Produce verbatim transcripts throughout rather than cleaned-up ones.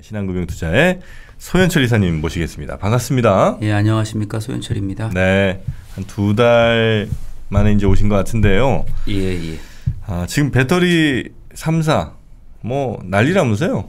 신한금융투자의 소현철 이사님 모시겠습니다. 반갑습니다. 예, 안녕하십니까, 소현철입니다. 네, 한 두 달 만에 이제 오신 것 같은데요. 예, 예. 아, 지금 배터리 삼 사 뭐 난리라면서요?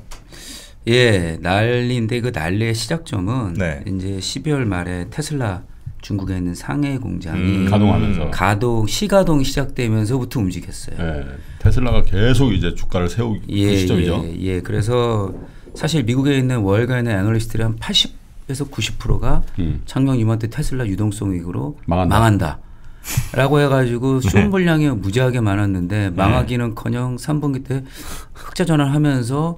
예, 난리인데 그 난리의 시작점은 네. 이제 십이월 말에 테슬라 중국에 있는 상해 공장이 음, 가동하면서 가동 시가동이 시작되면서부터 움직였어요. 네, 테슬라가 계속 이제 주가를 세우기 예, 그 시점이죠. 예, 예. 그래서 사실 미국에 있는 월간의 애널리스트들이 한 팔십에서 구십 퍼센트가 음. 작년 이맘때 테슬라 유동성 위기로 망한다. 망한다. 라고 해가지고 쇼 물량이 무지하게 많았는데 망하기는커녕 삼 분기 때 흑자 전환하면서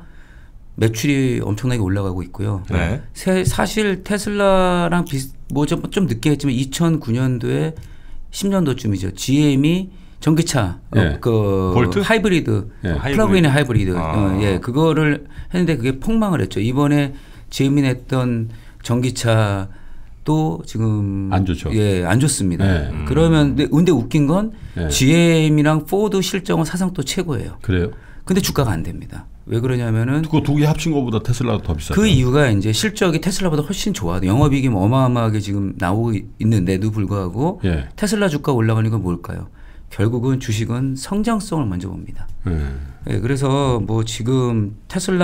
매출이 엄청나게 올라가고 있고요. 네. 세, 사실 테슬라랑 비슷 뭐좀 좀 늦게 했지만 이천구 년도에 십 년도쯤이죠. 지엠이 전기차 예. 어, 그 볼트? 하이브리드 예. 플러그인의 하이브리드 아. 어, 예 그거를 했는데 그게 폭망을 했죠. 이번에 지엠이 냈던 전기차 또 지금 안 좋죠. 예, 안 좋습니다. 네. 음. 그러면 근데, 근데 웃긴 건 네. 지엠이랑 포드 실적은 사상 또 최고예요. 그래요? 근데 주가가 안 됩니다. 왜 그러냐면은 그거 두 개 합친 것보다 테슬라가 더 비싸죠. 그 이유가 이제 실적이 테슬라보다 훨씬 좋아. 영업이익이 어마어마하게 지금 나오고 있는데도 불구하고 예. 테슬라 주가 올라가는 건 뭘까요? 결국은 주식은 성장성을 먼저 봅니다. 예. 예, 그래서 뭐 지금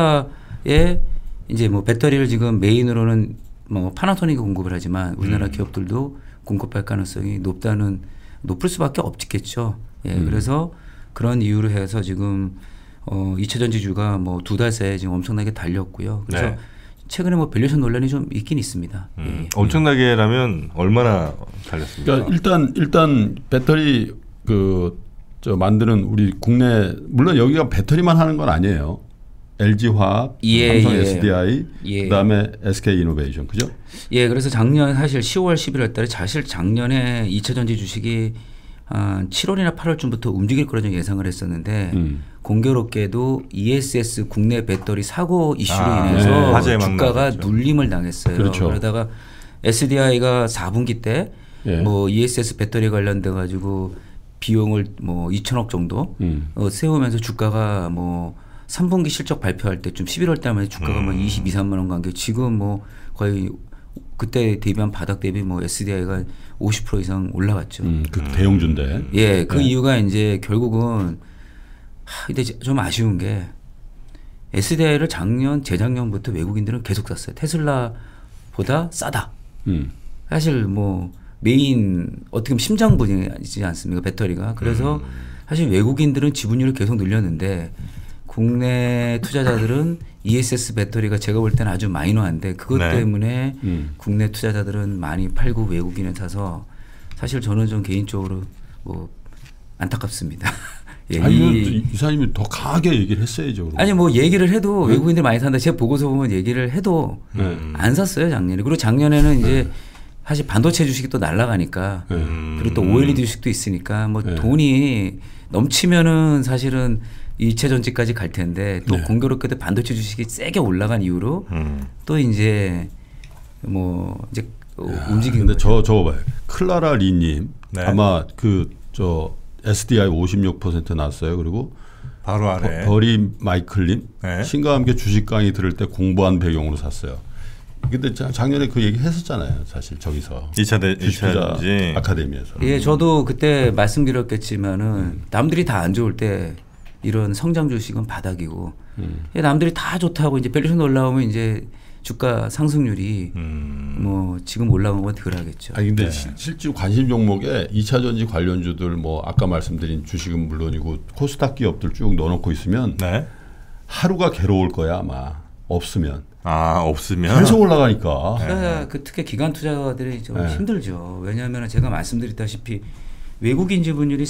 테슬라의 이제 뭐 배터리를 지금 메인으로는 뭐 파나소닉이 공급을 하지만 우리나라 음. 기업들도 공급할 가능성이 높다는 높을 수밖에 없겠죠. 예, 음. 그래서 그런 이유로 해서 지금 어, 이차 전지주가 뭐 두 달 새에 지금 엄청나게 달렸고요. 그래서 네. 최근에 뭐 밸류에이션 논란이 좀 있긴 있습니다. 음, 예. 엄청나게라면 얼마나 달렸습니까? 그러니까 일단 일단 배터리 그 저 만드는 우리 국내 물론 여기가 배터리만 하는 건 아니에요. 엘지화학, 예, 삼성 예. 에스디아이, 예. 그다음에 에스케이이노베이션, 그죠? 예, 그래서 작년 사실 시월, 십일월 달에 사실 작년에 이차 전지 주식이 한 칠월이나 팔월쯤부터 움직일 거라고 예상을 했었는데 음. 공교롭게도 이에스에스 국내 배터리 사고 이슈로 아, 인해서 네. 화제에 막 주가가 나왔죠. 눌림을 당했어요. 그렇죠. 그러다가 에스디아이가 사 분기 때 예. 뭐 이에스에스 배터리 관련돼 가지고 비용을 뭐 이천억 정도 음. 어, 세우면서 주가가 뭐 삼 분기 실적 발표할 때쯤 십일월 달에 주가가 음. 뭐 이십이, 삼만 원 관계 지금 뭐 거의 그때 대비한 바닥 대비 뭐 에스디아이가 오십 퍼센트 이상 올라갔죠. 음, 그 대형주인데. 예, 그 네. 이유가 이제 결국은 하, 근데 좀 아쉬운 게 에스디아이를 작년, 재작년부터 외국인들은 계속 샀어요. 테슬라보다 싸다. 음. 사실 뭐 메인 어떻게 보면 심장부이지 않습니까 배터리가. 그래서 음. 사실 외국인들은 지분율을 계속 늘렸는데 국내 투자자들은 이에스에스 배터리가 제가 볼 때는 아주 마이너한데 그것 네. 때문에 음. 국내 투자자들은 많이 팔고 외국인은 사서 사실 저는 좀 개인적으로 뭐 안타깝습니다. 예, 아니면 이- 이사님이 더 강하게 얘기를 했어야죠. 그럼. 아니 뭐 얘기를 해도 외국인들 많이 산다. 제가 보고서 보면 얘기를 해도 네. 안 샀어요 작년에. 그리고 작년에는 이제 사실 반도체 주식이 또 날아가니까 네. 음. 그리고 또 오엘이디 주식도 있으니까 뭐 네. 돈이 넘치면은 사실은 이체 전지까지 갈 텐데 또 네. 공교롭게도 반도체 주식이 세게 올라간 이후로 음. 또 이제 뭐 이제 야, 움직이는 근데 거죠. 저 저거 봐요. 클라라 리님 네. 아마 그 저 에스디아이 오십육 퍼센트 났어요. 그리고 바로 아래. 버, 리 마이클님 네. 신과 함께 주식 강의 들을 때 공부한 배경으로 샀어요. 근데 자- 작년에 그 얘기 했었잖아요. 사실 저기서 이차 대 주식투자 이차 전지. 아카데미에서. 예, 저도 그때 말씀드렸겠지만은 남들이 다 안 좋을 때 이런 성장 주식은 바닥이고 음. 예, 남들이 다 좋다고 이제 밸류에이션 올라오면 이제 주가 상승률이 음. 뭐 지금 올라온 건 덜 하겠죠. 아니 근데 네. 실- 실제 관심 종목에 이차 전지 관련주들 뭐 아까 말씀드린 주식은 물론이고 코스닥 기업들 쭉 넣어놓고 있으면 네. 하루가 괴로울 거야 아마 없으면 아 없으면. 계속 올라가니까. 투자, 그 특히 기관 투자들이 좀 네. 힘들죠. 왜냐하면 제가 말씀드렸다시피 외국인 지분율이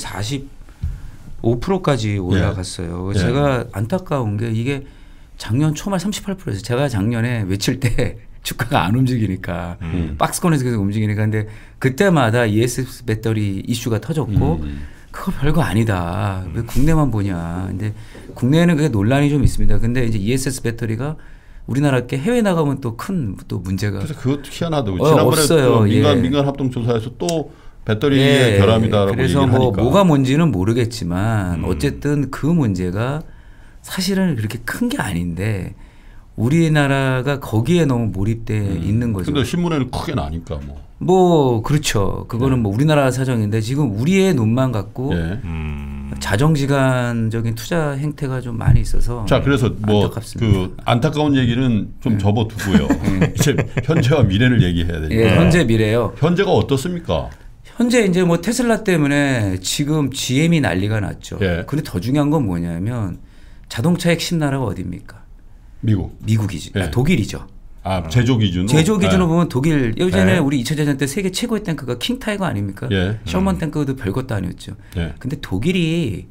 사십오 퍼센트까지 올라갔어요. 예. 제가 안타까운 게 이게 작년 초말 삼십팔 퍼센트에서 제가 작년에 외칠 때 주가가 안 움직이니까 음. 박스권에서 계속 움직이니까 근데 그때마다 이에스에스 배터리 이슈가 터졌고 음. 그거 별거 아니다. 왜 국내만 보냐. 근데 국내에는 그게 논란이 좀 있습니다. 근데 이제 이에스에스 배터리가 우리나라 게 해외 나가면 또 큰 또 문제가 그래서 그것도 희한하다고. 어, 지난번에 없어요. 또 민간 예. 민간 합동조사에서 또 배터리의 결함이다라고 그래서 얘기를 뭐 하니까. 뭐가 뭔지는 모르겠지만 음. 어쨌든 그 문제가 사실은 그렇게 큰 게 아닌데 우리나라가 거기에 너무 몰입돼 음. 있는 거죠. 근데 신문에는 크게 나니까 뭐. 뭐 그렇죠. 그거는 네. 뭐 우리나라 사정인데 지금 우리의 눈만 갖고 예. 음. 자정지간적인 투자 행태가 좀 많이 있어서 자, 그래서 뭐 안타깝습니다. 그 안타까운 얘기는 좀 네. 접어두고요. 이제 현재와 미래를 얘기해야 되니까. 예, 현재 미래요. 현재가 어떻습니까? 현재 이제 뭐 테슬라 때문에 지금 지엠이 난리가 났죠. 예. 근데 더 중요한 건 뭐냐면 자동차 핵심 나라가 어디입니까? 미국. 미국이지. 예. 아, 독일이죠. 아, 제조 기준으로. 제조 기준으로 예. 보면 독일 예전에 네. 우리 이 차 대전 때 세계 최고의 탱크가 킹타이거 아닙니까? 예. 셔먼 탱크도 별것도 아니었죠. 예. 근데 독일이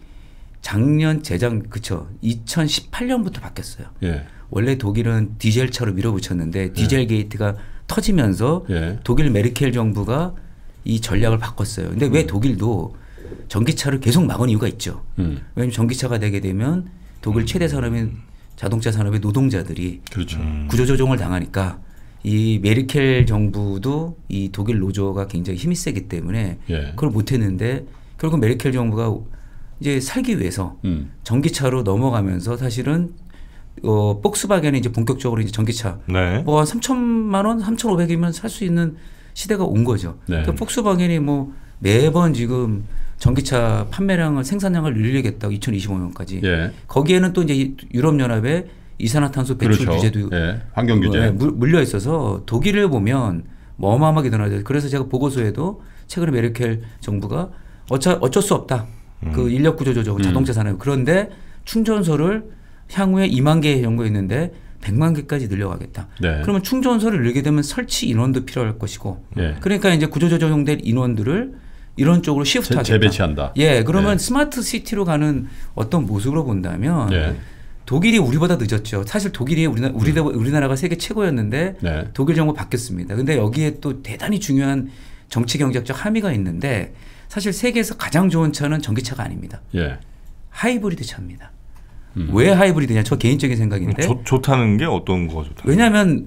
작년 재작 그쵸 이천십팔 년부터 바뀌었어요. 예. 원래 독일은 디젤차로 밀어붙였는데 디젤 게이트가 터지면서 예. 독일 메르켈 정부가 이 전략을 바꿨어요. 근데 왜 독일도 전기차를 계속 막은 이유가 있죠. 음. 왜냐하면 전기차가 되게 되면 독일 최대 산업인 자동차 산업의 노동자들이 그렇죠. 음. 구조조정을 당하니까 이 메르켈 정부도 이 독일 노조가 굉장히 힘이 세기 때문에 예. 그걸 못했는데 결국 메르켈 정부가 이제 살기 위해서 음. 전기차로 넘어가면서 사실은 어, 폭스바겐이 이제 본격적으로 이제 전기차 네. 뭐 한 삼천만 원, 삼천오백이면 살 수 있는 시대가 온 거죠. 네. 그러니까 폭스바겐이 뭐 매번 지금 전기차 판매량을 생산량을 늘리겠다고 이천이십오 년까지. 예. 거기에는 또 이제 유럽 연합의 이산화탄소 배출 그렇죠. 규제도 예. 환경 규제. 네, 물- 물려 있어서 독일을 보면 뭐 어마어마하게 늘어나죠. 그래서 제가 보고서에도 최근에 메르켈 정부가 어차, 어쩔 수 없다. 그 인력 구조 조정 음. 자동차 산업. 그런데 충전소를 향후에 이만 개 정도 있는데 백만 개까지 늘려가겠다. 네. 그러면 충전소를 늘게 되면 설치 인원도 필요할 것이고. 예. 그러니까 이제 구조 조정된 인원들을 이런 쪽으로 재, 시프트하겠다. 재배치한다. 예, 그러면 예. 스마트 시티로 가는 어떤 모습으로 본다면 예. 독일이 우리보다 늦었죠. 사실 독일이 우리나라, 우리나라, 우리나라가 세계 최고였는데 네. 독일 정부 바뀌었습니다. 근데 여기에 또 대단히 중요한 정치 경제적 함의가 있는데 사실 세계에서 가장 좋은 차는 전기차가 아닙니다. 예. 하이브리드 차입니다. 음. 왜 하이브리드냐? 저 개인적인 생각인데 좋, 좋다는 게 어떤 거가 좋다? 왜냐하면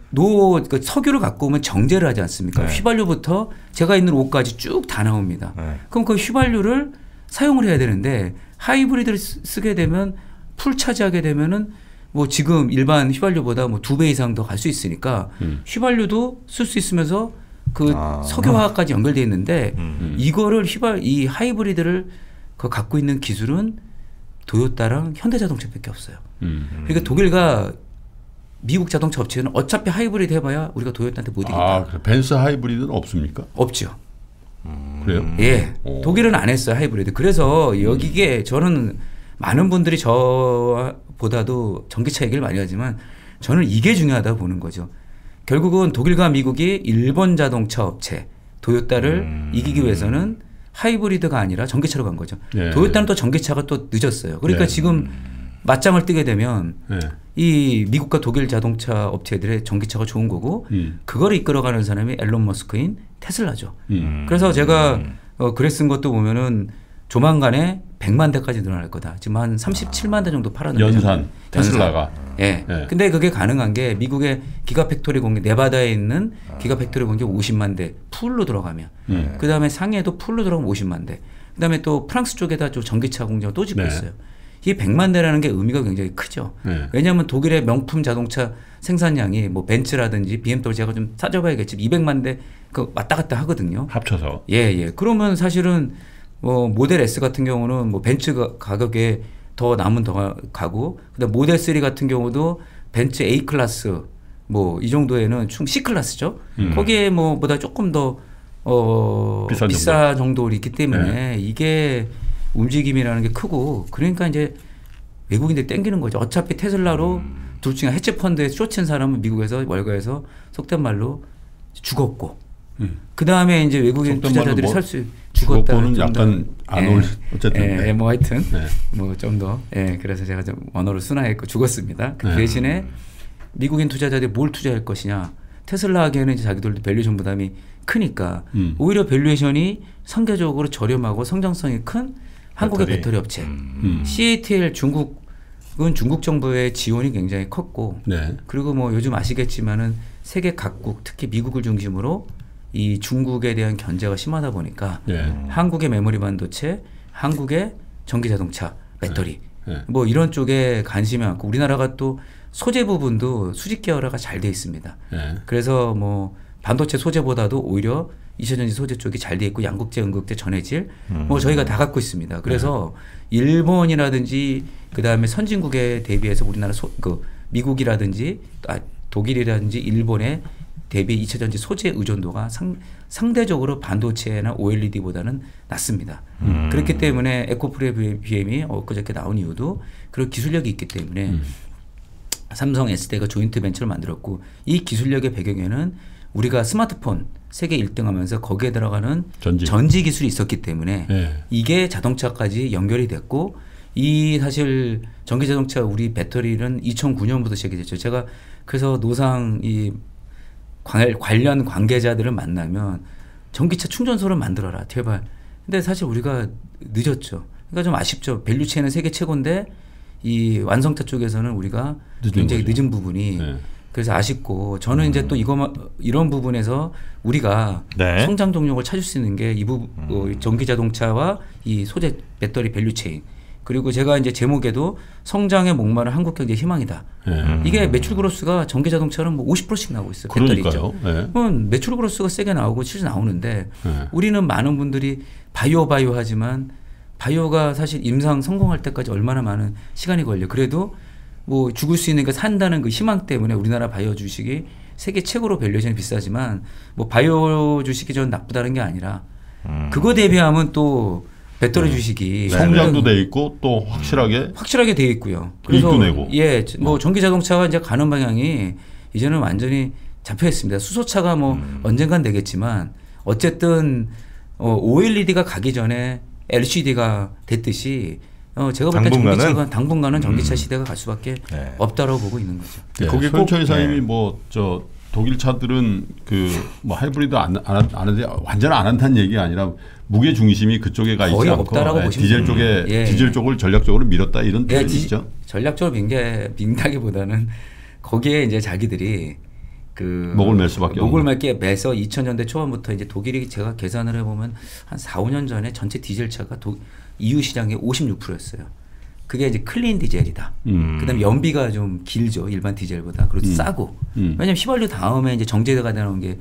노 그 석유를 갖고 오면 정제를 하지 않습니까? 네. 휘발유부터 제가 있는 옷까지 쭉 다 나옵니다. 네. 그럼 그 휘발유를 사용을 해야 되는데 하이브리드를 쓰, 쓰게 되면 풀 차지하게 되면은 뭐 지금 일반 휘발유보다 뭐 두 배 이상 더 갈 수 있으니까 음. 휘발유도 쓸 수 있으면서 그 아. 석유화학까지 연결돼 있는데 음. 이거를 휘발 이 하이브리드를 그 갖고 있는 기술은 도요타랑 현대자동차밖에 없어요. 음. 그러니까 독일과 미국 자동차 업체는 어차피 하이브리드 해봐야 우리가 도요타한테 못 이긴다. 아, 그래. 벤츠 하이브리드는 없습니까? 없죠. 그래요? 예, 오. 독일은 안 했어요 하이브리드. 그래서 여기에 저는 많은 분들이 저보다도 전기차 얘기를 많이 하지만 저는 이게 중요하다고 보는 거죠. 결국은 독일과 미국이 일본 자동차 업체 도요타를 음. 이기기 위해서는 하이브리드가 아니라 전기차로 간 거죠. 예. 도요타는 또 전기차가 또 늦었어요. 그러니까 예. 지금 맞짱을 뜨게 되면 예. 이 미국과 독일 자동차 업체들의 전기차가 좋은 거고 음. 그걸 이끌어가는 사람이 앨런 머스크인 테슬라죠. 음. 그래서 제가 어, 글에 쓴 것도 보면은 조만간에 백만 대까지 늘어날 거다. 지금 한 삼십칠만 대 정도 팔았는데 연산 테슬라가. 예. 예. 근데 그게 가능한 게 미국의 기가팩토리 공개 네바다에 있는 기가팩토리 공개 오십만 대 풀로 들어가면 음. 그다음에 상해도 풀로 들어가면 오십만 대. 그다음에 또 프랑스 쪽에다 좀 전기차 공장을 또 짓고 네. 있어요. 이 백만 대라는 게 의미가 굉장히 크죠. 네. 왜냐하면 독일의 명품 자동차 생산량이 뭐 벤츠라든지 비엠더블유 제가 좀 따져봐야겠지 이백만 대 그 왔다 갔다 하거든요. 합쳐서. 예, 예. 그러면 사실은 뭐 모델 S 같은 경우는 뭐 벤츠 가- 가격에 더 남은 더 가- 가고 그다음 모델 쓰리 같은 경우도 벤츠 A 클래스 뭐 이 정도에는 총 C 클래스죠. 음. 거기에 뭐 보다 조금 더 어, 비싼 비싼 정도로 있기 때문에 이게 움직임이라는 게 크고 그러니까 이제 외국인들이 땡기는 거죠. 어차피 테슬라로 둘 중에 해치 펀드에 쫓은 사람은 미국에서 월가에서 속된 말로 죽었고 음. 그 다음에 이제 외국인 속된 투자자들이 말로 뭐 살 수 죽었다. 죽었고는 약간 안 어울리. 어쨌든. 예, 네. 예, 뭐 하여튼 네. 뭐 좀 더. 예, 그래서 제가 좀 언어를 순화했고 죽었습니다. 그 네. 대신에 미국인 투자자들이 뭘 투자할 것이냐. 테슬라 하기에는 이제 자기들도 밸류에이션 부담이 크니까 음. 오히려 밸류에이션이 상대적으로 저렴하고 성장성이 큰 한국의 배터리. 배터리 업체. 음. 씨에이티엘 중국은 중국 정부의 지원이 굉장히 컸고 네. 그리고 뭐 요즘 아시겠지만은 세계 각국 특히 미국을 중심으로 이 중국에 대한 견제가 심하다 보니까 예. 한국의 메모리 반도체, 한국의 전기 자동차 배터리 네. 뭐 이런 쪽에 관심이 많고 우리나라가 또 소재 부분도 수직 계열화가 잘 돼 있습니다. 네. 그래서 뭐 반도체 소재보다도 오히려 이차전지 소재 쪽이 잘 돼 있고 양극재, 음극재, 전해질 음. 뭐 저희가 다 갖고 있습니다. 그래서 네. 일본이라든지 그 다음에 선진국에 대비해서 우리나라 소, 그 미국이라든지 아, 독일이라든지 일본의 대비 이차전지 소재 의존도가 상, 상대적으로 반도체나 오엘이디보다는 낮습니다. 음. 그렇기 때문에 에코프레 비엠이 엊그저께 나온 이유도 그런 기술력이 있기 때문에 음. 삼성 에스디아이가 조인트 벤처를 만들었고 이 기술력의 배경에는 우리가 스마트폰 세계 일 등 하면서 거기에 들어가는 전지, 전지 기술이 있었기 때문에 네. 이게 자동차까지 연결이 됐고 이 사실 전기자동차 우리 배터리는 이천구 년부터 시작이 됐죠. 제가 그래서 노상 이 관련 관계자들을 만나면 전기차 충전소를 만들어라 제발. 근데 사실 우리가 늦었죠. 그러니까 좀 아쉽죠. 밸류체인은 세계 최고인데 이 완성차 쪽에서는 우리가 늦은 굉장히 거죠. 늦은 부분이 네. 그래서 아쉽고 저는 음. 이제 또 이거 이런 부분에서 우리가 네. 성장 동력을 찾을 수 있는 게 이 부분 음. 어, 전기자동차와 이 소재 배터리 밸류체인 그리고 제가 이제 제목에도 성장의 목마른 한국 경제 희망이다. 네. 이게 매출 그로스가 전기 자동차는 뭐 오십 퍼센트씩 나오고 있어요. 그러니까요. 배터리죠. 네. 매출 그로스가 세게 나오고 실제 나오는데 네. 우리는 많은 분들이 바이오 바이오 하지만 바이오가 사실 임상 성공할 때까지 얼마나 많은 시간이 걸려. 그래도 뭐 죽을 수 있는 거 산다는 그 희망 때문에 우리나라 바이오 주식이 세계 최고로 밸류에이션이 비싸지만 뭐 바이오 주식이 전 나쁘다는 게 아니라 음. 그거 대비하면 또 배터리 네. 주식이 성장도 돼 있고 또 확실하게 확실하게 돼 있고요. 그래서 내고. 예, 뭐 전기 자동차가 이제 가는 방향이 이제는 완전히 잡혀 있습니다. 수소차가 뭐 음. 언젠간 되겠지만 어쨌든 어, 오엘이디가 가기 전에 엘시디가 됐듯이 어, 제가 볼 때 전기차가 당분간은 전기차 음. 시대가 갈 수밖에 네. 없다라고 보고 있는 거죠. 네. 거기 손철 이사님이 네. 뭐 저 독일 차들은 그 뭐 하이브리드 안, 안, 안 하는데 완전 안 한다는 얘기가 아니라 무게 중심이 그쪽에 가 있지 않고 네, 디젤 쪽에 예. 디젤 쪽을 전략적으로 밀었다 이런 예, 뜻이죠. 전략적으로 민게 민다기보다는 거기에 이제 자기들이 그 목을 맬 수밖에 없는. 목을 맬게 매서 이천 년대 초반부터 이제 독일이 제가 계산을 해보면 한 사, 오 년 전에 전체 디젤 차가 도, 이유 시장의 오십육 퍼센트였어요. 그게 이제 클린 디젤이다. 음. 그다음에 연비가 좀 길죠 일반 디젤보다. 그리고 음. 싸고. 음. 왜냐하면 휘발유 다음에 이제 정제가 되는 게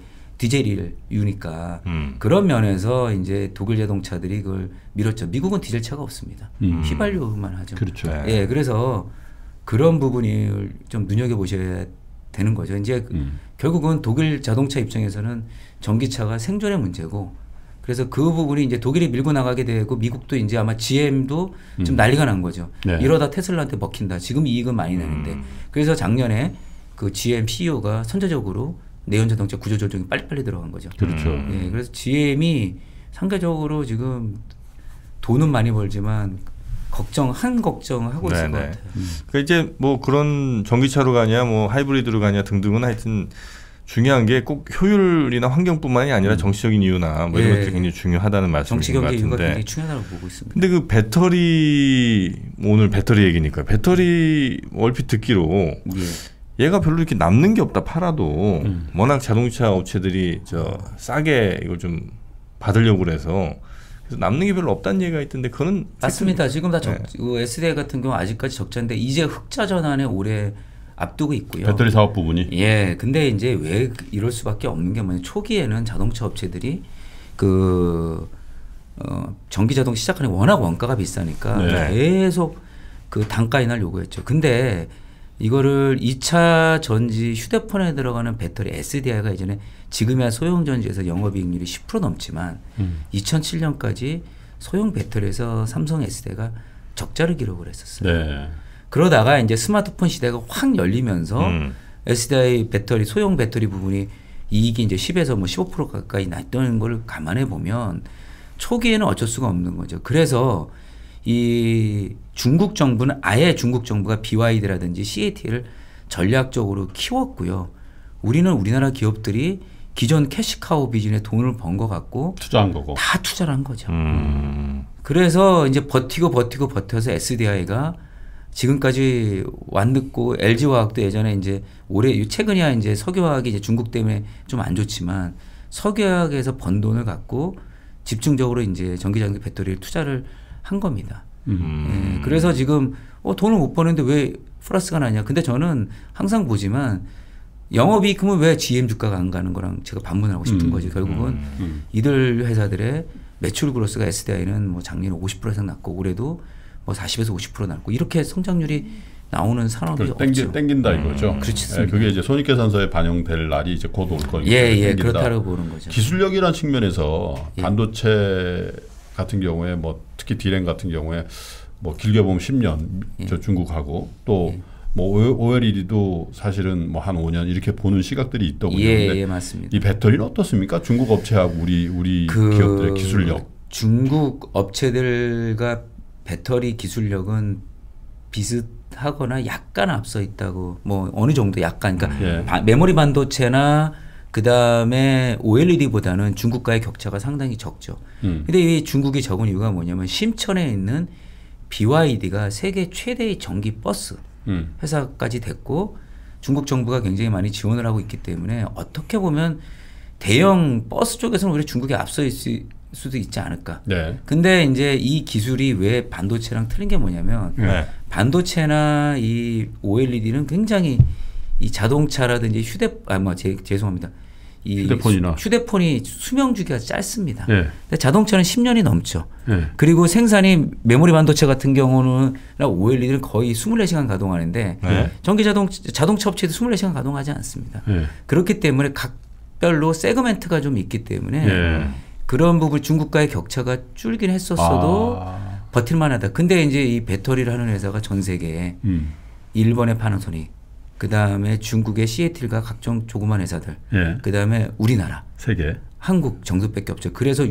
디젤이유니까 음. 그런 면에서 이제 독일 자동차들이 그걸 밀었죠. 미국은 디젤 차가 없습니다. 음. 휘발유만 하죠. 그렇죠. 네. 예, 그래서 그런 부분을 좀 눈여겨 보셔야 되는 거죠. 이제 음. 결국은 독일 자동차 입장에서는 전기차가 생존의 문제고, 그래서 그 부분이 이제 독일이 밀고 나가게 되고 미국도 이제 아마 지엠도 음. 좀 난리가 난 거죠. 네. 이러다 테슬라한테 먹힌다. 지금 이익은 많이 나는데. 음. 그래서 작년에 그 지엠 씨이오가 선제적으로 내연 자동차 구조 조정이 빨리빨리 들어간 거죠. 그렇죠. 예, 그래서 지엠이 상대적으로 지금 돈은 많이 벌지만 걱정 한 걱정 하고 있을 것 같아요. 음. 그러니까 이제 뭐 그런 전기차로 가냐, 뭐 하이브리드로 가냐 등등은 하여튼 중요한 게 꼭 효율이나 환경뿐만이 아니라 음. 정치적인 이유나 뭐 이런 예. 것들이 굉장히 중요하다 말씀이신 것 같은데. 정치 경제 이유가 굉장히 중요하다고 보고 있습니다. 근데 그 배터리 오늘 배터리 얘기니까 배터리 얼핏 듣기로. 예. 얘가 별로 이렇게 남는 게 없다 팔아도 음. 워낙 자동차 업체들이 저 싸게 이걸 좀 받으려고 그래서 그래서 남는 게 별로 없다는 얘기가 있던데 그거는 맞습니다. 지금 다 적, 네. 그 에스디아이 같은 경우 아직까지 적자인데 이제 흑자 전환에 올해 앞두고 있고요. 배터리 사업 부분이. 예, 근데 이제 왜 이럴 수밖에 없는 게 뭐냐? 초기에는 자동차 업체들이 그 어, 전기 자동 시작하는 워낙 원가가 비싸니까 네. 계속 그 단가 인하를 요구했죠. 근데 이거를 이 차 전지 휴대폰에 들어가는 배터리 에스디아이가 예전에 지금이야 소형 전지에서 영업이익률이 십 퍼센트 넘지만 음. 이천칠 년까지 소형 배터리에서 삼성 에스디아이가 적자를 기록을 했었어요. 네. 그러다가 이제 스마트폰 시대가 확 열리면서 음. 에스디아이 배터리 소형 배터리 부분이 이익이 이제 십에서 뭐 십오 퍼센트 가까이 났던 걸 감안해 보면 초기에는 어쩔 수가 없는 거죠. 그래서 이 중국 정부는 아예 중국 정부가 비와이디라든지 씨에이티를 전략적으로 키웠고요. 우리는 우리나라 기업들이 기존 캐시카우 비즈니스에 돈을 번 것 같고 투자한 거고 다 투자를 한 거죠. 음. 그래서 이제 버티고 버티고 버텨서 에스디아이가 지금까지 완듣고 엘지화학도 예전에 이제 올해 최근이야 이제 석유화학이 이제 중국 때문에 좀 안 좋지만 석유화학에서 번 돈을 갖고 집중적으로 이제 전기장비 배터리를 투자를 한 겁니다. 음. 예, 그래서 지금 어, 돈을 못 버는데 왜 플러스가 나냐. 근데 저는 항상 보지만 영업이익금은 왜 지엠 주가가 안 가는 거랑 제가 반문하고 싶은 음. 거지. 결국은 음. 음. 이들 회사들의 매출 그로스가 에스디아이는 뭐 작년에 오십 퍼센트 이상 났고 올해도 뭐 사십에서 오십 퍼센트 났고 이렇게 성장률이 나오는 산업이 땡기, 없죠. 땡긴다 이거죠. 음. 그렇지. 네, 그게 이제 손익계산서에 반영될 날이 이제 곧 올 거니까. 예, 예, 그렇다고 보는 거죠. 기술력이라는 측면에서 예. 반도체 같은 경우에 뭐 특히 디램 같은 경우에 뭐 길게 보면 십 년 예. 저 중국하고 또 예. 뭐 오엘이디도 사실은 뭐 한 오 년 이렇게 보는 시각들이 있더군요. 예, 예, 맞습니다. 이 배터리는 어떻습니까? 중국 업체하고 우리 우리 그 기업들의 기술력. 중국 업체들과 배터리 기술력은 비슷하거나 약간 앞서 있다고 뭐 어느 정도 약간 그러니까 예. 바, 메모리 반도체나 그 다음에 오엘이디보다는 중국과의 격차가 상당히 적죠. 음. 근데 이 중국이 적은 이유가 뭐냐면 심천에 있는 비와이디가 세계 최대의 전기 버스 음. 회사까지 됐고 중국 정부가 굉장히 많이 지원을 하고 있기 때문에 어떻게 보면 대형 버스 쪽에서는 오히려 중국이 앞서 있을 수도 있지 않을까. 네. 근데 이제 이 기술이 왜 반도체랑 틀린 게 뭐냐면 네. 반도체나 이 오엘이디는 굉장히 이 자동차라든지 휴대 아 뭐 죄송합니다. 이 휴대폰이나 수, 휴대폰이 수명 주기가 짧습니다. 네. 근데 자동차는 십 년이 넘죠. 네. 그리고 생산이 메모리 반도체 같은 경우는 오엘이디는 거의 이십사 시간 가동하는데 네. 전기 자동 자동차 업체도 이십사 시간 가동하지 않습니다. 네. 그렇기 때문에 각별로 세그멘트가 좀 있기 때문에 네. 그런 부분 중국과의 격차가 줄긴 했었어도 아. 버틸만하다. 근데 이제 이 배터리를 하는 회사가 전 세계에 음. 일본의 파나소닉, 그 다음에 중국의 씨에이티엘과 각종 조그만 회사들, 예. 그 다음에 우리나라, 세 개, 한국 정도밖에 없죠. 그래서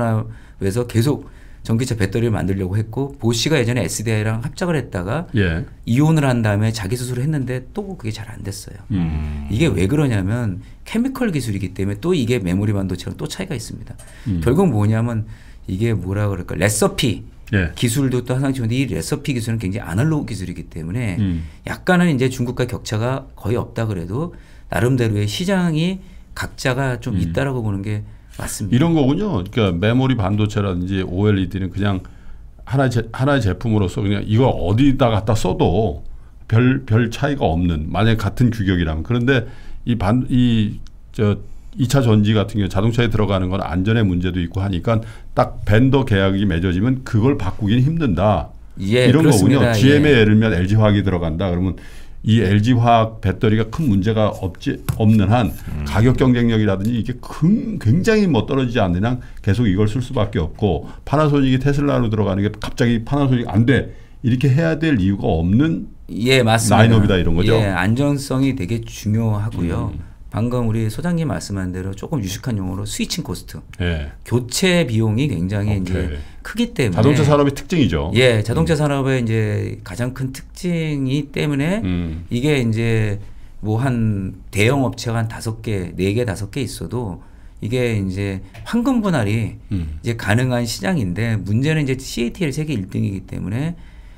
유럽연합에서 계속 전기차 배터리를 만들려고 했고 보쉬가 예전에 에스디아이랑 합작을 했다가 예. 이혼을 한 다음에 자기 스스로 했는데 또 그게 잘 안 됐어요. 음. 이게 왜 그러냐면 케미컬 기술이기 때문에 또 이게 메모리 반도체랑 또 차이가 있습니다. 음. 결국 뭐냐면 이게 뭐라 그럴까 레서피 예. 기술도 또 항상 좋은데 이 레서피 기술은 굉장히 아날로그 기술이기 때문에 음. 약간은 이제 중국과 격차가 거의 없다 그래도 나름대로의 시장이 각자가 좀 음. 있다라고 보는 게 맞습니다. 이런 거군요. 그러니까 메모리 반도체라든지 오엘이디는 그냥 하나의, 제, 하나의 제품으로서 그냥 이거 어디다 갖다 써도 별, 별 차이가 없는 만약 같은 규격이라면 그런데 이 반, 이, 저, 이 차 전지 같은 경우 자동차에 들어가는 건 안전의 문제도 있고 하니까 딱 벤더 계약이 맺어지면 그걸 바꾸기는 힘든다. 예, 이런 그렇습니다. 거군요. 지엠에 예. 예를 들면 엘지화학이 들어간다. 그러면 이 엘지화학 배터리가 큰 문제가 없지 없는 한 음. 가격 경쟁력이라든지 이게 큰, 굉장히 뭐 떨어지지 않는 한 계속 이걸 쓸 수밖에 없고 파나소닉이 테슬라로 들어가는 게 갑자기 파나소닉 안 돼. 이렇게 해야 될 이유가 없는 예, 맞습니다. 라인업이다 이런 거죠. 예, 안전성이 되게 중요하고요. 음. 방금 우리 소장님 말씀한 대로 조금 유식한 용어로 스위칭 코스트, 예. 교체 비용이 굉장히 오케이. 이제 크기 때문에 자동차 산업의 특징이죠. 예, 자동차 음. 산업의 이제 가장 큰 특징이 때문에 음. 이게 이제 뭐 한 대형 업체가 한 다섯 개, 네 개, 다섯 개 있어도 이게 이제 황금 분할이 음. 이제 가능한 시장인데 문제는 이제 씨에이티엘 세계 일 등이기 때문에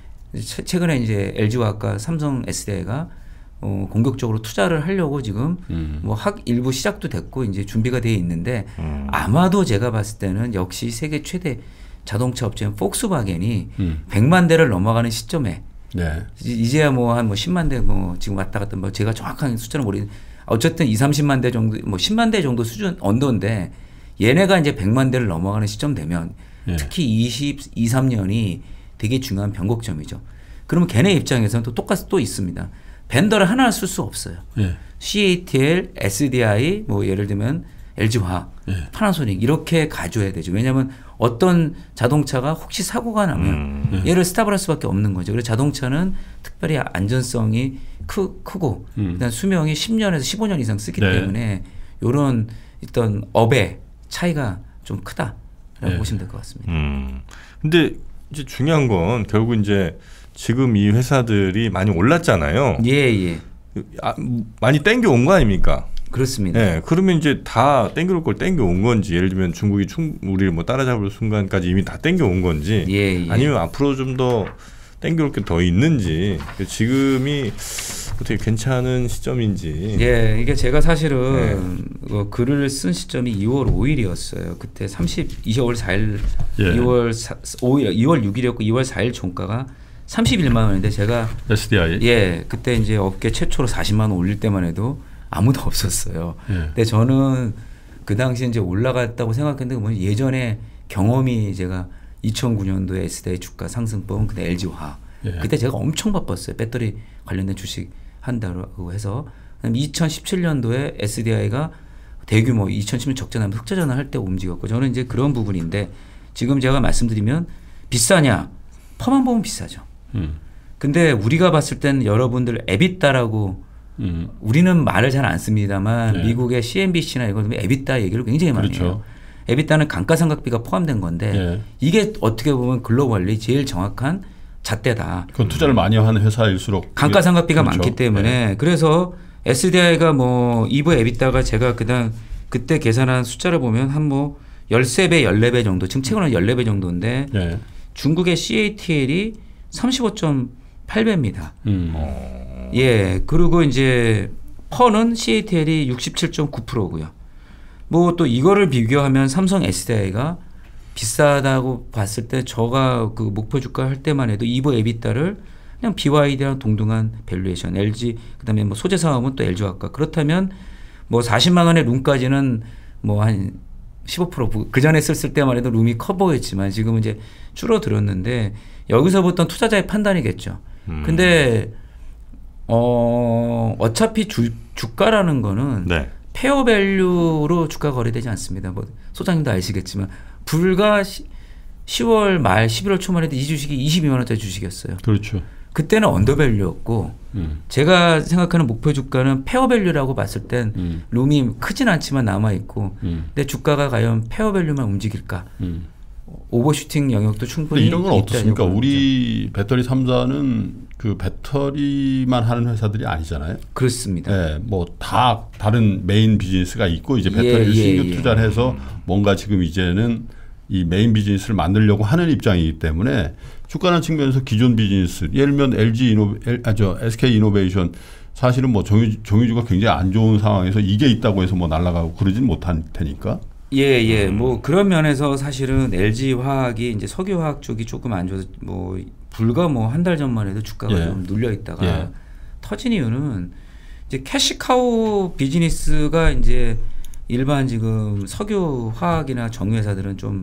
최근에 이제 엘지화학과 삼성 에스디아이가 어, 공격적으로 투자를 하려고 지금 음. 뭐 학 일부 시작도 됐고 이제 준비가 되어 있는데 음. 아마도 제가 봤을 때는 역시 세계 최대 자동차 업체인 폭스바겐이 음. 백만 대를 넘어가는 시점에 네. 이제야 뭐 한 뭐 십만 대 뭐 지금 왔다 갔다 뭐 제가 정확한 숫자는 모르겠는데 어쨌든 이삼십만 대 정도 뭐 십만 대 정도 수준 언더인데 얘네가 이제 백만 대를 넘어가는 시점 되면 예. 특히 이십이, 삼 년이 되게 중요한 변곡점이죠. 그러면 걔네 입장에서는 또 똑같이 또 있습니다. 벤더를 하나 쓸 수 없어요. 예. 씨에이티엘, 에스디아이, 뭐 예를 들면 엘지화학, 예. 파나소닉 이렇게 가져야 되죠. 왜냐하면 어떤 자동차가 혹시 사고가 나면 음. 얘를 스탑을 할 수밖에 없는 거죠. 그래서 자동차는 특별히 안전성이 크, 크고 음. 그다음 수명이 십 년에서 십오 년 이상 쓰기 네. 때문에 이런 어떤 업의 차이가 좀 크다라고 네. 보시면 될 것 같습니다. 음. 근데 이제 중요한 건 결국 이제 지금 이 회사들이 많이 올랐잖아요. 예, 예. 아, 많이 땡겨 온 거 아닙니까? 그렇습니다. 네, 그러면 이제 다 땡겨올 걸 땡겨 온 건지, 예를 들면 중국이 충, 우리를 뭐 따라잡을 순간까지 이미 다 땡겨 온 건지, 예, 예. 아니면 앞으로 좀 더 땡겨올 게 더 있는지, 지금이 어떻게 괜찮은 시점인지. 예, 이게 제가 사실은 네. 어, 글을 쓴 시점이 이월 오일이었어요. 그때 삼십 이월 사일, 예. 이월 오일, 이월 육일이었고 이월 사일 종가가 삼십일만 원인데 제가 에스디아이 예, 그때 이제 업계 최초로 사십만 원 올릴 때만 해도 아무도 없었어요. 예. 근데 저는 그 당시에 이제 올라갔다고 생각했는데 뭐 예전에 경험이 제가 이천구 년도에 에스디아이 주가 상승폭은 그때 엘지화학. 예. 그때 제가 엄청 바빴어요. 배터리 관련된 주식 한다고 해서. 이천십칠 년도에 에스디아이가 대규모 이천십 년 적자나면 흑자 전환할 때 움직였고 저는 이제 그런 부분인데 지금 제가 말씀드리면 비싸냐? 펌만 보면 비싸죠. 음. 근데 우리가 봤을 땐 여러분들 에비타라고 음. 우리는 말을 잘 안 씁니다만 네. 미국의 씨엔비씨나 이거 에비타 얘기를 굉장히 많이 그렇죠. 해요. 에비타는 감가상각비가 포함된 건데 네. 이게 어떻게 보면 글로벌리 제일 정확한 잣대다. 그건 투자를 많이 하는 회사일수록 감가상각비가 그렇죠. 많기 때문에 네. 그래서 에스디아이가 뭐 이브 에비타가 제가 그냥 그때 계산한 숫자를 보면 한 뭐 십삼 배, 십사 배 정도 지금 최근에 십사 배 정도인데 네. 중국의 씨에이티엘이 삼십오 점 팔 배입니다. 음. 예, 그리고 이제 퍼는 씨에이티엘이 육십칠 점 구 퍼센트고요. 뭐 또 이거를 비교하면 삼성 에스디아이가 비싸다고 봤을 때 저가 그 목표 주가 할 때만 해도 이브 에비타를 그냥 비와이디랑 동등한 밸류에이션, 엘지 그다음에 뭐 소재 사업은 또 엘지화학과 그렇다면 뭐 사십만 원의 룸까지는 뭐 한 십오 퍼센트 그 전에 썼을 때만 해도 룸이 커 보였지만 지금은 이제 줄어들었는데 여기서부터 투자자의 판단이겠죠. 음. 근데 어 어차피 주, 주가라는 거는 네. 페어 밸류로 주가 거래되지 않습니다. 뭐 소장님도 아시겠지만 불과 시월 말 십일월 초만 해도 이 주식이 이십이만 원짜리 주식이었어요. 그렇죠. 그때는 언더밸류였고 음. 제가 생각하는 목표 주가는 페어밸류라고 봤을 땐 음. 룸이 크진 않지만 남아있고 음. 근데 주가가 과연 페어밸류만 움직일까 음. 오버슈팅 영역도 충분히 이런 건 어떻습니까? 우리 배터리 삼 사는 그 배터리만 하는 회사들이 아니잖아요. 그렇습니다. 네, 뭐 다 다른 메인 비즈니스가 있고 이제 배터리를 예, 신규 예, 투자를 해서 뭔가 지금 이제는 이 메인 비즈니스를 만들려고 하는 입장이기 때문에 주가는 측면에서 기존 비즈니스 예를 들면 엘지 이노 아저 에스케이 이노베이션 사실은 뭐 정유 정유주가 굉장히 안 좋은 상황에서 이게 있다고 해서 뭐 날아가고 그러진 못한 테니까. 예, 예. 음. 뭐 그런 면에서 사실은 엘지 화학이 이제 석유 화학 쪽이 조금 안 좋아서 뭐 불과 뭐 한 달 전만 해도 주가가 예. 좀 눌려 있다가 예. 터진 이유는 이제 캐시카우 비즈니스가 이제 일반 지금 석유 화학이나 정유 회사들은 좀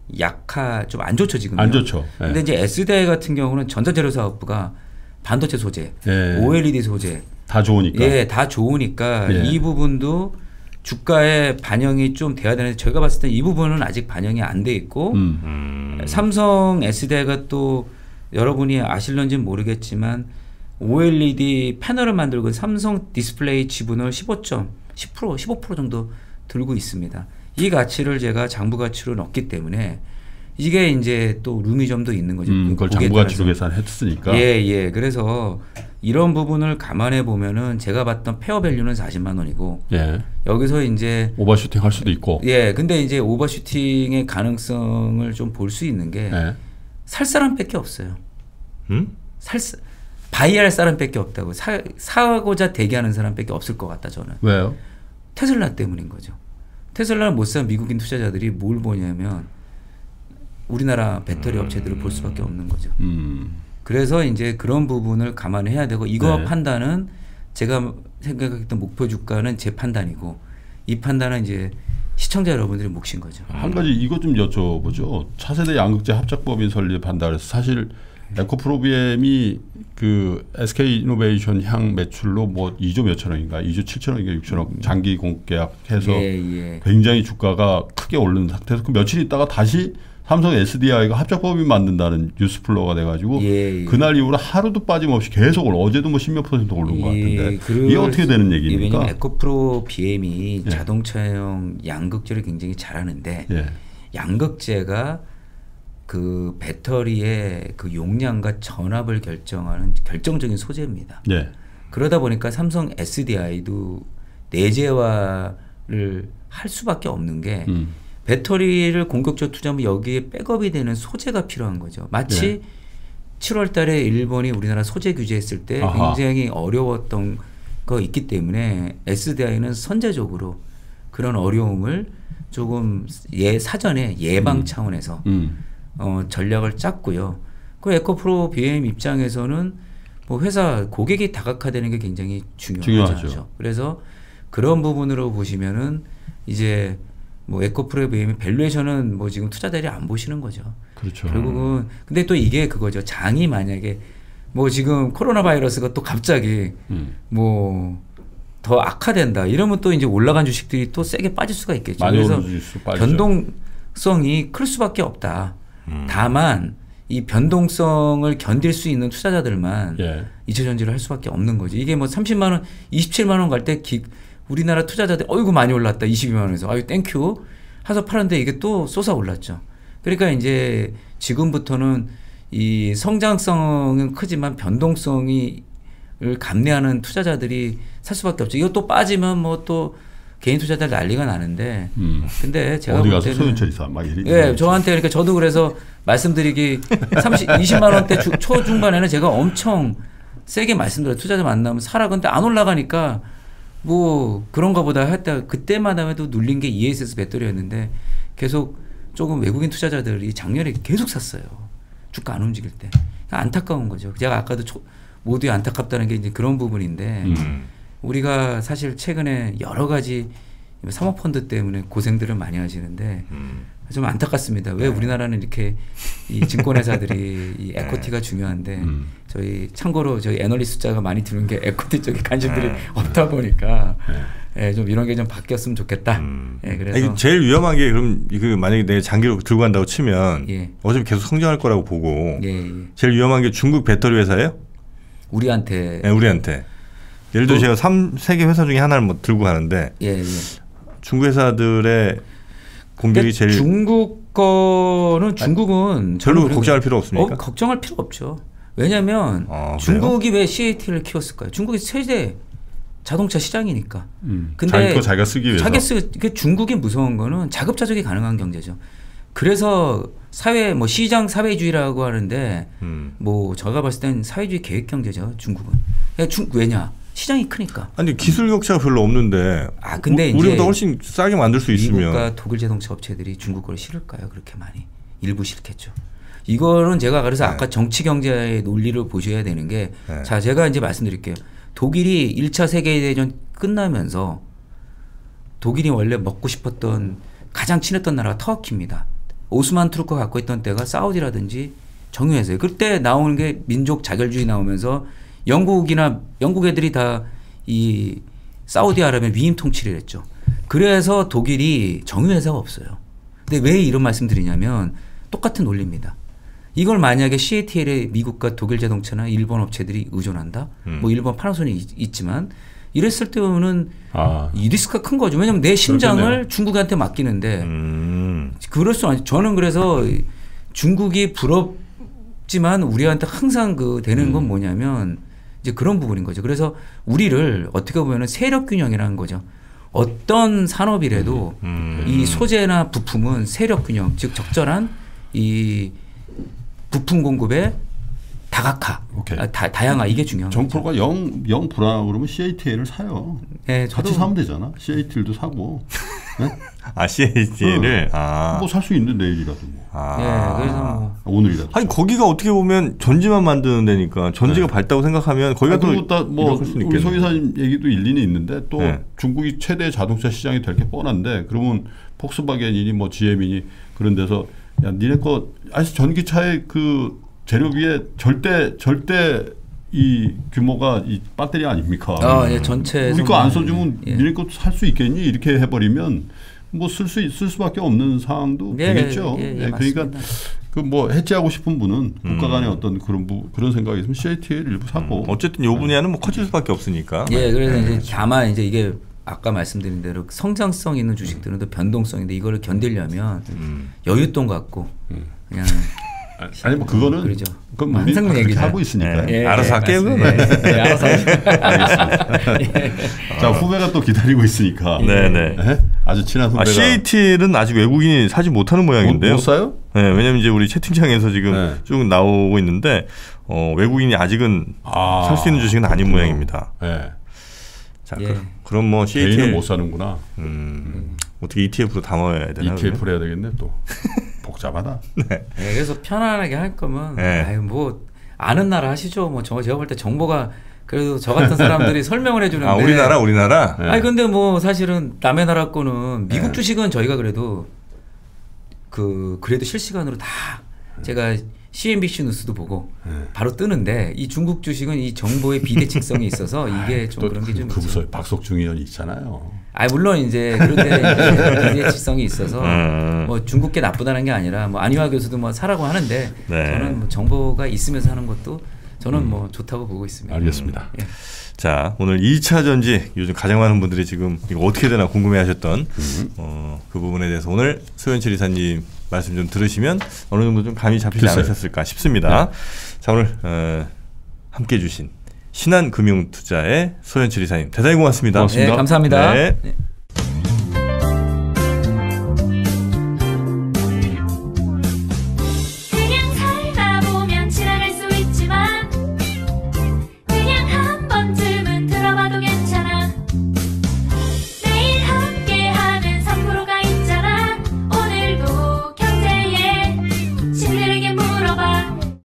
약하 좀 안 좋죠 지금. 안 좋죠. 예. 근데 이제 에스디아이 같은 경우는 전자재료 사업부가 반도체 소재, 예. 오엘이디 소재 다 좋으니까. 예, 다 좋으니까 예. 이 부분도 주가에 반영이 좀 돼야 되는데 제가 봤을 때 이 부분은 아직 반영이 안 돼 있고 음. 음. 삼성 에스디아이가 또 여러분이 아실런지는 모르겠지만 오엘이디 패널을 만들고 삼성 디스플레이 지분을 십오 점 십 퍼센트 십오 퍼센트 정도 들고 있습니다. 이 가치를 제가 장부 가치로 넣기 때문에 이게 이제 또 룸이점도 있는 거죠. 음, 그걸 장부 가치로 계산했으니까. 예, 예. 그래서 이런 부분을 감안해 보면은 제가 봤던 페어 밸류는 사십만 원이고 예. 여기서 이제 오버슈팅 할 수도 있고. 예. 근데 이제 오버슈팅의 가능성을 좀 볼 수 있는 게 예. 살 사람밖에 없어요. 음? 살 바이할 사람밖에 없다고. 사, 사고자 대기하는 사람밖에 없을 것 같다 저는. 왜요? 테슬라 때문인 거죠. 테슬라를 못 산 미국인 투자자들이 뭘 보냐면 우리나라 배터리 업체들을 볼 수밖에 없는 거죠. 음. 그래서 이제 그런 부분을 감안해야 되고 이거 네. 판단은 제가 생각했던 목표 주가는 제 판단이고 이 판단은 이제 시청자 여러분들의 몫인 거죠. 한 가지 이것 좀 여쭤보죠. 차세대 양극재 합작법인 설립한다 그래서 사실 에코프로비엠이 그 에스케이 이노베이션 향 매출로 뭐 이조 몇천 원인가 이조 칠천 원인가 육천억 장기 공계약해서 예, 예. 굉장히 주가가 크게 오르는 상태에서 그 며칠 있다가 다시 삼성 에스디아이가 합작법인 만든다는 뉴스플로어가 돼가지고 예, 예. 그날 이후로 하루도 빠짐없이 계속 올라 어제도 뭐 십몇 퍼센트 오른 예, 것 같은데 이게 어떻게 되는 얘기입니까? 왜냐하면 에코프로 비엠이 예. 자동차용 양극재를 굉장히 잘하는데 예. 양극재가 그 배터리의 그 용량과 전압을 결정하는 결정적인 소재입니다. 예. 그러다 보니까 삼성 에스디아이도 내재화를 할 수밖에 없는 게 음. 배터리를 공격적으로 투자하면 여기에 백업이 되는 소재가 필요한 거죠. 마치 예. 칠월 달에 일본이 우리나라 소재 규제했을 때 아하. 굉장히 어려웠던 거 있기 때문에 에스디아이는 선제적으로 그런 어려움을 조금 예 사전에 예방 음. 차원에서 음. 어, 전략을 짰고요. 그 에코프로 비엠 입장에서는 뭐 회사 고객이 다각화되는 게 굉장히 중요하죠. 중요하죠. 그래서 그런 부분으로 보시면은 이제 뭐 에코프로 비엠의 밸류에이션은 뭐 지금 투자자들이 안 보시는 거죠. 그렇죠. 결국은 근데 또 이게 그거죠. 장이 만약에 뭐 지금 코로나 바이러스가 또 갑자기 음. 뭐 더 악화된다 이러면 또 이제 올라간 주식들이 또 세게 빠질 수가 있겠죠. 그래서 변동성이 클 수밖에 없다. 음. 다만 이 변동성을 견딜 수 있는 투자자들만 예. 이체전지를 할 수밖에 없는 거지. 이게 뭐 삼십만 원, 이십칠만 원 갈 때 우리나라 투자자들 어이구 많이 올랐다. 이십이만 원에서 아유 땡큐 해서 팔았는데 이게 또 쏟아 올랐죠. 그러니까 이제 지금부터는 이 성장성은 크지만 변동성이 을 감내하는 투자자들이 살 수밖에 없죠. 이거 또 빠지면 뭐 또 개인 투자자들 난리가 나는데. 음. 근데 제가 어디 가서 소윤철 이사 막 이래. 예, 저한테 그러니까 저도 그래서 말씀드리기 삼십, 이십만 원대 주, 초중반에는 제가 엄청 세게 말씀드려요. 투자자 만나면 사라. 근데 안 올라가니까 뭐 그런가 보다 했다. 그때마다 해도 눌린 게 이에스에스 배터리였는데 계속 조금 외국인 투자자들이 작년에 계속 샀어요. 주가 안 움직일 때. 안타까운 거죠. 제가 아까도 초, 모두에 안타깝다는 게 이제 그런 부분인데 음. 우리가 사실 최근에 여러 가지 사모펀드 때문에 고생들을 많이 하시는데 음. 좀 안타깝습니다. 왜 네. 우리나라는 이렇게 이 증권회사들이 이 에코티가 네. 중요한데 음. 저희 참고로 저희 애널리스트 숫자가 많이 드는 게 에코티 쪽에 관심들이 네. 없다 보니까 네. 예, 좀 이런 게 좀 바뀌었으면 좋겠다. 음. 예, 그래서 아니, 제일 위험한 게 그럼 그 만약에 내가 장기로 들고 간다고 치면 예. 어차피 계속 성장할 거라고 보고 예, 예. 제일 위험한 게 중국 배터리 회사예요? 우리한테. 네, 우리한테. 예를 들어 어? 제가 삼 세계 회사 중에 하나를 뭐 들고 가는데 예, 예. 중국 회사들의 공격이 제일 중국 거는 중국은 별로 걱정할 필요 없습니까? 어, 걱정할 필요 없죠. 왜냐하면 아, 중국이 왜 씨에이티를 키웠을까요? 중국이 세계 자동차 시장이니까. 음, 근데 자기 거 자기가 쓰기 위해서. 자기 쓰 중국이 무서운 거는 자급자족이 가능한 경제죠. 그래서 사회 뭐 시장 사회주의라고 하는데 음. 뭐 제가 봤을 땐 사회주의 계획 경제죠. 중국은. 중, 왜냐? 시장이 크니까. 아니 기술 격차가 별로 없는데. 아 근데 우, 우리보다 훨씬 싸게 만들 수 있으면. 미국과 독일 자동차 업체들이 중국 걸 실을까요? 그렇게 많이. 일부 싫겠죠. 이거는 제가 그래서 네. 아까 정치 경제의 논리를 보셔야 되는 게 네. 자 제가 이제 말씀드릴게요. 독일이 일 차 세계대전 끝나면서 독일이 원래 먹고 싶었던 가장 친했던 나라가 터키입니다. 오스만 투르크가 갖고 있던 때가 사우디라든지 정유회사예요. 그때 나오는 게 민족 자결주의 나오면서 영국이나 영국 애들이 다 이 사우디아라비아 위임 통치를 했죠. 그래서 독일이 정유회사가 없어요. 근데 왜 이런 말씀 드리냐면 똑같은 논리입니다. 이걸 만약에 씨에이티엘에 미국과 독일 자동차나 일본 업체들이 의존한다. 음. 뭐 일본 파나소닉이 있지만 이랬을 때는 아. 이 리스크가 큰 거죠. 왜냐하면 내 심장을 그렇겠네요. 중국한테 맡기는데 음. 그럴 수 없죠. 저는 그래서 중국이 부럽지만 우리한테 항상 그 되는 건 뭐냐면 이제 그런 부분인 거죠. 그래서 우리를 어떻게 보면 세력 균형이라는 거죠. 어떤 산업이라도 음. 이 소재나 부품은 세력 균형, 즉 적절한 이 부품 공급의 다각화, 아, 다, 다양화 이게 중요한 거죠. 정프로가 영, 영 불안하고 그러면 씨에이티엘을 사요. 네, 같이 사면 되잖아. 씨에이티엘도 사고. 네? 아 씨에이티엘을 어. 아. 뭐 살 수 있는 내일이라도 뭐. 아. 네, 그래서 뭐. 오늘이라도. 아니 거기가 어떻게 보면 전지만 만드는 데니까 전지가 네. 밝다고 생각하면 거기가 또 뭐 우리 송 이사님 얘기도 일리는 있는데 또 네. 중국이 최대 자동차 시장이 될 게 뻔한데 그러면 폭스바겐이니 뭐 지엠이니 그런 데서 야 니네 거 아직 전기차의 그 재료비에 절대 절대 이 규모가 이 배터리 아닙니까? 아, 예, 전체 우리 거 안 써주면 예. 니네 거 살 수 있겠니? 이렇게 해버리면 뭐 쓸 수 쓸 수밖에 없는 상황도 예, 되겠죠. 예, 예, 예, 그러니까 그 뭐 해지하고 싶은 분은 음. 국가 간의 어떤 그런 부, 그런 생각이 있으면 씨에이티엘 일부 사고. 음. 어쨌든 요 분야는 뭐 커질 수밖에 없으니까. 예, 그래서 네. 이제 다만 이제 이게 아까 말씀드린 대로 성장성 있는 주식들은 또 변동성인데 이거를 견디려면 음. 여윳돈 갖고 음. 그냥. 아니 뭐 그거는 그러죠. 그건 항상 얘기 하고 있으니까 네. 예, 알아서 할게요. 네. 네, 알아서. 예. 자 후배가 또 기다리고 있으니까. 네네. 네? 아주 친한 후배가. 아, 씨에이티엘은 아직 외국인이 사지 못하는 모양인데요. 못, 못 사요? 네, 왜냐면 이제 우리 채팅창에서 지금 네. 쭉 나오고 있는데 어, 외국인이 아직은 아, 살 수 있는 주식은 아닌 그렇구나. 모양입니다. 네. 자, 예. 그, 그럼 뭐 씨에이티엘 개인은 못 사는구나. 음, 음. 어떻게 이티에프로 담아야 되나? 이티에프로 해야 되겠네 또. 복잡하다. 네. 네, 그래서 편안하게 할 거면 네. 아유, 뭐 아는 나라 하시죠. 뭐 저 제가 볼 때 정보가 그래도 저 같은 사람들이 설명을 해주는데. 아 우리나라 우리나라. 네. 아니 근데 뭐 사실은 남의 나라 거는 미국 네. 주식은 저희가 그래도 그 그래도 실시간으로 다 제가 씨엔비씨 뉴스도 보고 네. 바로 뜨는데 이 중국 주식은 이 정보의 비대칭성이 있어서 이게 좀 그런 게 좀 그 무슨 박석중 의원이 있잖아요. 아 물론 이제 그런데 비대칭성이 있어서 음. 뭐 중국 게 나쁘다는 게 아니라 뭐 안희화 교수도 뭐 사라고 하는데 네. 저는 뭐 정보가 있으면서 하는 것도 저는 음. 뭐 좋다고 보고 있습니다. 알겠습니다. 예. 자 오늘 이 차 전지 요즘 가장 많은 분들이 지금 이거 어떻게 되나 궁금해하셨던 음. 어, 그 부분에 대해서 오늘 소연칠 이사님 말씀 좀 들으시면 어느 정도 좀 감이 잡히지 글쎄요. 않으셨을까 싶습니다. 네. 자 오늘 어, 함께해 주신 신한금융투자의 소연칠 이사님 대단히 고맙습니다. 고맙습니다. 네, 감사합니다. 네. 네.